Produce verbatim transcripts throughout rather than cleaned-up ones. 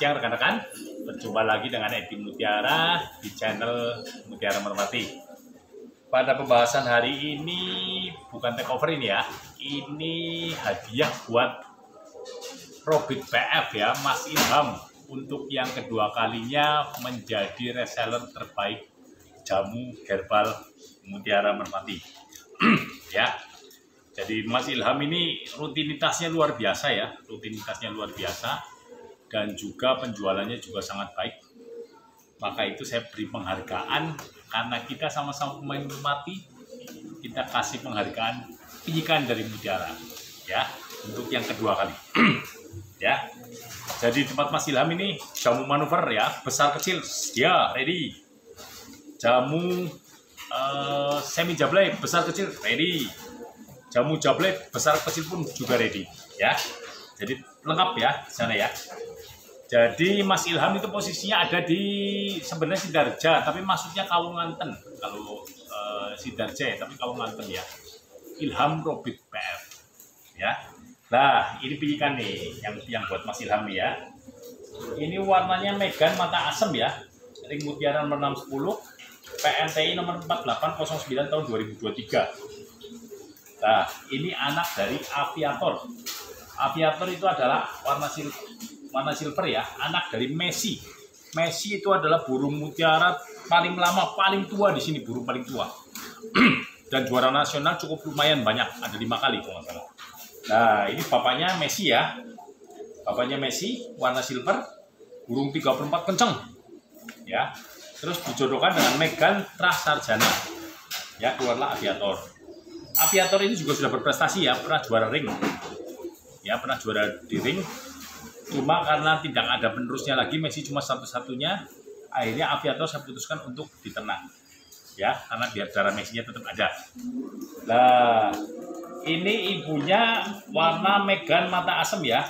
siang rekan-rekan, berjumpa lagi dengan Edi Mutiara di channel Mutiara Merpati. Pada pembahasan hari ini bukan takeover ini ya, ini hadiah buat Robit P F ya, Mas Ilham, untuk yang kedua kalinya menjadi reseller terbaik jamu herbal Mutiara Merpati. Ya. Jadi Mas Ilham ini rutinitasnya luar biasa ya, rutinitasnya luar biasa dan juga penjualannya juga sangat baik. Maka itu saya beri penghargaan karena kita sama-sama pemain Merpati, kita kasih penghargaan pijikan dari Mutiara ya untuk yang kedua kali. Ya. Jadi tempat Mas Ilham ini jamu manuver ya, besar kecil ya ready. Jamu uh, semi jablay besar kecil ready. Jamu jablay besar kecil pun juga ready ya. Jadi lengkap ya di sana ya. Jadi Mas Ilham itu posisinya ada di sebenarnya Sidarja, tapi maksudnya Kawunganten kalau uh, Sidarja ya, tapi Kawunganten ya. Ilham Robit P F ya. Nah, ini pijikan nih yang yang buat Mas Ilham nih ya. Ini warnanya Megan mata asem ya. Ring Mutiara nomor enam sepuluh, P M T I nomor empat delapan nol sembilan tahun dua ribu dua puluh tiga. Nah, ini anak dari Aviator. Aviator itu adalah warna silver, warna silver ya, anak dari Messi. Messi itu adalah burung mutiara paling lama, paling tua di sini, burung paling tua. Dan juara nasional cukup lumayan banyak, ada lima kali kalau nggak salah. Nah, ini bapaknya Messi ya. Bapaknya Messi, warna silver, burung tiga puluh empat kenceng. Ya. Terus dijodohkan dengan Megan Trasarjana. Ya, keluarlah Aviator. Aviator ini juga sudah berprestasi ya, pernah juara ring. Ya, pernah juara di ring. Cuma karena tidak ada penerusnya lagi, Messi cuma satu-satunya, akhirnya Aviator saya putuskan untuk diternak. Ya, karena biar darah Messi-nya tetap ada. Nah, ini ibunya warna Megan mata asem ya.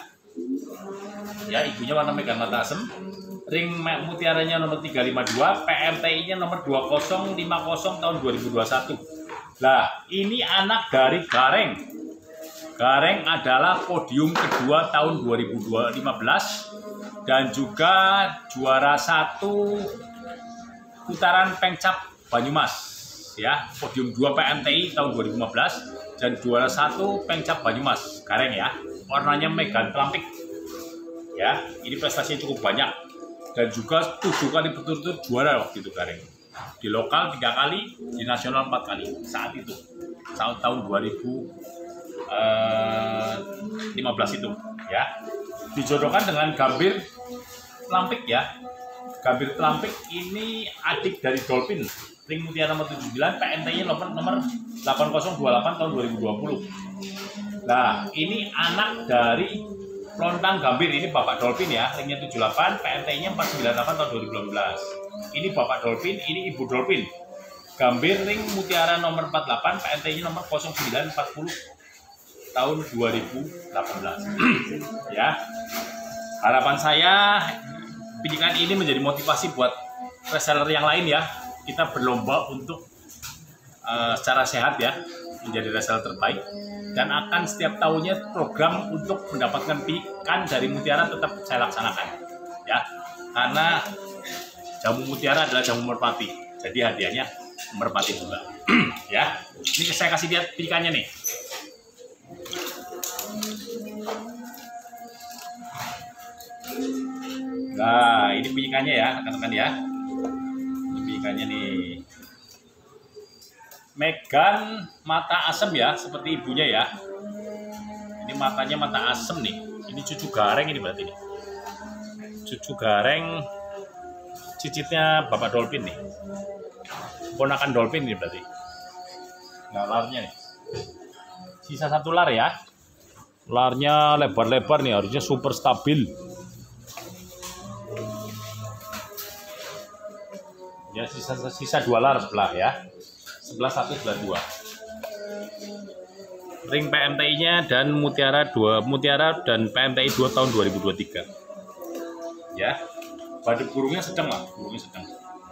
Ya, ibunya warna Megan mata asem. Ring mutiaranya nomor tiga lima dua, P M T I-nya nomor dua nol lima nol tahun dua ribu dua puluh satu. Nah, ini anak dari Gareng. Gareng adalah podium kedua tahun dua ribu lima belas dan juga juara satu putaran Pengcap Banyumas ya, podium dua P M T I tahun dua ribu lima belas dan juara satu Pengcap Banyumas. Gareng ya, warnanya Megan Pelampik. Ya, ini prestasinya cukup banyak dan juga tujuh kali berturut-turut juara waktu itu Gareng. Di lokal tiga kali, di nasional empat kali saat itu, saat tahun dua ribu lima belas itu ya. Dijodohkan dengan Gambir Pelampik ya. Gambir Pelampik ini adik dari Dolphin, ring mutiara nomor tujuh puluh sembilan, P M T I nomor nomor delapan nol dua delapan tahun dua ribu dua puluh. Nah, ini anak dari Lontang Gambir, ini Bapak Dolphin ya, ringnya tujuh puluh delapan, P M T I-nya empat sembilan delapan tahun dua ribu delapan belas. Ini Bapak Dolphin, ini Ibu Dolphin. Gambir ring mutiara nomor empat puluh delapan, P M T I-nya nomor nol sembilan empat nol tahun dua ribu delapan belas. Ya. Harapan saya pijikan ini menjadi motivasi buat reseller yang lain ya. Kita berlomba untuk uh, secara sehat ya, menjadi reseller terbaik. Dan akan setiap tahunnya program untuk mendapatkan pijikan dari Mutiara tetap saya laksanakan ya, karena jamu Mutiara adalah jamu merpati, jadi hadiahnya merpati juga. Ya, ini saya kasih lihat pijikannya nih. Nah, ini pijikannya ya rekan-rekan ya, ini pijikannya nih. Megan mata asem ya, seperti ibunya ya. Ini matanya mata asem nih. Ini cucu Gareng ini berarti nih. Cucu Gareng, cicitnya Bapak Dolphin nih. Ponakan Dolphin ini berarti. Nah, larnya nih. Sisa satu lar ya. Larnya lebar-lebar nih, harusnya super stabil. Ya, sisa sisa dua lar sebelah ya. Sebelah satu, sebelah dua. Ring P M T I-nya dan Mutiara dua, Mutiara dan P M T I dua tahun dua ribu dua puluh tiga. Ya. Pada burungnya sedang lah, burungnya sedang.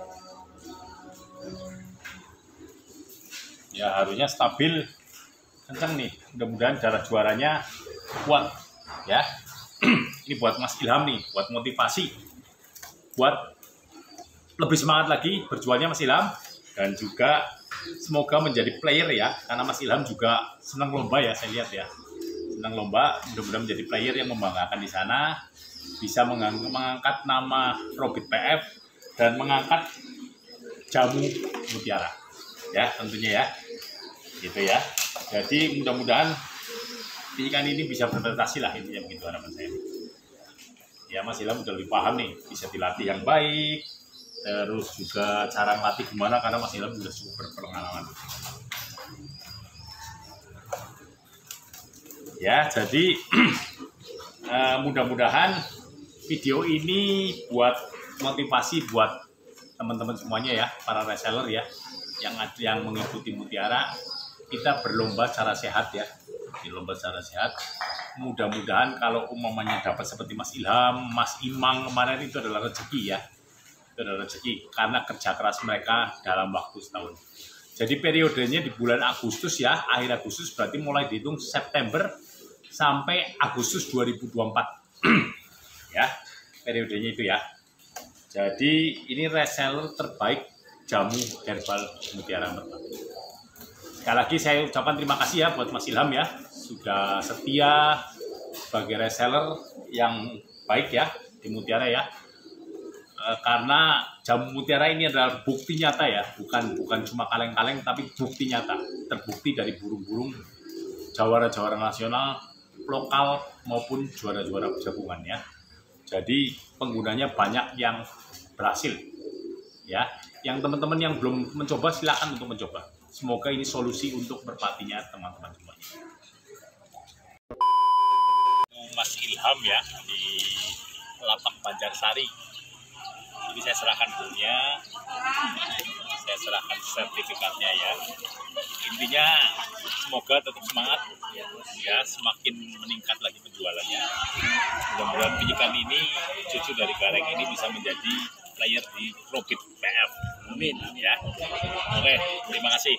Ya, harusnya stabil, kencang nih. Mudah-mudahan darah juaranya kuat ya. Ini buat Mas Ilham nih, buat motivasi, buat lebih semangat lagi berjualnya Mas Ilham, dan juga semoga menjadi player ya, karena Mas Ilham juga senang lomba ya, saya lihat ya, senang lomba, mudah-mudahan menjadi player yang membanggakan di sana, bisa mengangkat nama Robit P F dan mengangkat jamu mutiara ya, tentunya ya, gitu ya. Jadi mudah-mudahan ikan ini bisa berprestasi lah, intinya begitu harapan saya. Ya Mas Ilham udah lebih paham nih, bisa dilatih yang baik, terus juga cara ngelatih gimana, karena Mas Ilham udah super berpengalaman. Ya, jadi uh, mudah-mudahan video ini buat motivasi buat teman-teman semuanya ya, para reseller ya, yang yang mengikuti mutiara. Kita berlomba secara sehat ya, berlomba secara sehat. Mudah-mudahan kalau umumnya dapat seperti Mas Ilham, Mas Imang kemarin, itu adalah rezeki ya, itu adalah rezeki karena kerja keras mereka dalam waktu setahun. Jadi periodenya di bulan Agustus ya, akhir Agustus, berarti mulai dihitung September sampai Agustus dua ribu dua puluh empat ya, periodenya itu ya. Jadi ini reseller terbaik jamu herbal mutiara merpati. Sekali lagi saya ucapkan terima kasih ya buat Mas Ilham ya, sudah setia sebagai reseller yang baik ya di mutiara ya. E, karena jamu mutiara ini adalah bukti nyata ya, bukan bukan cuma kaleng-kaleng, tapi bukti nyata, terbukti dari burung-burung jawara-jawara nasional, lokal maupun juara-juara gabungan ya. Jadi penggunanya banyak yang berhasil ya. Yang teman-teman yang belum mencoba silakan untuk mencoba. Semoga ini solusi untuk merpatinya teman-teman semuanya. Mas Ilham ya di Lapak Banjarsari. Jadi saya serahkan bukunya, saya serahkan sertifikatnya ya. Intinya semoga tetap semangat ya, semakin meningkat lagi penjualannya. Mudah-mudahan penyikan ini, cucu dari Gareng ini bisa menjadi player di Robit P F. Amin ya. Oke, terima kasih.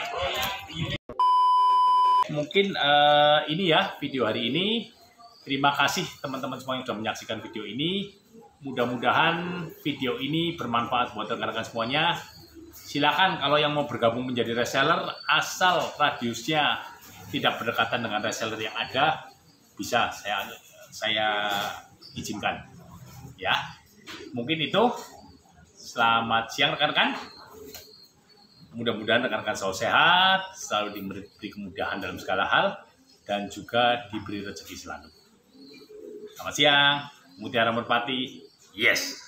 Mungkin uh, ini ya video hari ini. Terima kasih teman-teman semua yang sudah menyaksikan video ini. Mudah-mudahan video ini bermanfaat buat rekan-rekan semuanya. Silakan kalau yang mau bergabung menjadi reseller, asal radiusnya tidak berdekatan dengan reseller yang ada, bisa saya saya izinkan. Ya, mungkin itu. Selamat siang rekan-rekan. Mudah-mudahan rekan-rekan selalu sehat, selalu diberi kemudahan dalam segala hal, dan juga diberi rezeki selalu. Selamat siang, Mutiara Merpati. Yes.